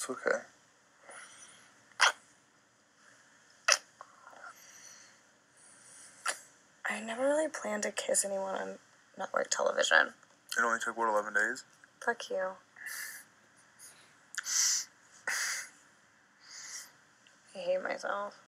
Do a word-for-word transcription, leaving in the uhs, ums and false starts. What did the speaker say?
It's okay. I never really planned to kiss anyone on network television. It only took, what, eleven days? Fuck you. I hate myself.